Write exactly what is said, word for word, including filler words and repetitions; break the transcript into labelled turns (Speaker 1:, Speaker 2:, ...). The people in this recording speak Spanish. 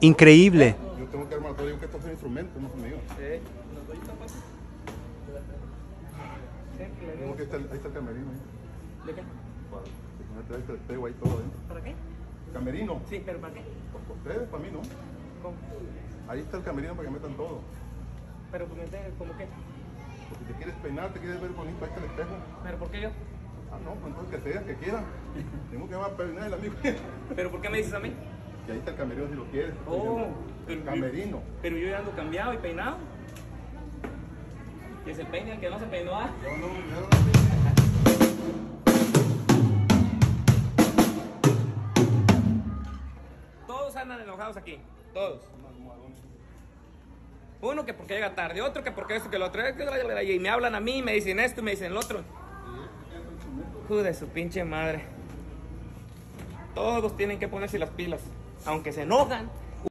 Speaker 1: Increíble.
Speaker 2: Yo tengo que armar todo, digo que estos son instrumentos, no son míos.
Speaker 3: Sí.
Speaker 2: Digo que está el- ahí está el camerino. Ahí.
Speaker 3: ¿De qué?
Speaker 2: Para que ponerte este espejo ahí todo ahí.
Speaker 3: ¿Para qué?
Speaker 2: Camerino.
Speaker 3: Sí, pero ¿para qué?
Speaker 2: Por por ustedes, para mí no.
Speaker 3: ¿Cómo?
Speaker 2: Ahí está el camerino para que metan todo.
Speaker 3: Pero ¿cómo qué? ¿Cómo qué?
Speaker 2: Porque si te quieres peinar, te quieres ver bonito, ahí está el espejo.
Speaker 3: ¿Pero por qué yo?
Speaker 2: Ah, no, pues entonces que sea, que quiera. Tengo que va a peinar el amigo.
Speaker 3: ¿Pero por qué me dices a mí?
Speaker 2: Y ahí está el camerino si lo quieres.
Speaker 3: Oh,
Speaker 2: el
Speaker 3: pero-
Speaker 2: camerino.
Speaker 3: Pero yo ya ando cambiado y peinado. Que se peine el que no se peinó. ¿Ah?
Speaker 2: Yo no, yo no.
Speaker 3: Todos andan enojados aquí. Todos. Uno que porque llega tarde, otro que porque esto, que lo otro. Y me hablan a mí, me dicen esto y me dicen lo otro. Hijo de su pinche madre. Todos tienen que ponerse las pilas. Aunque se enojan,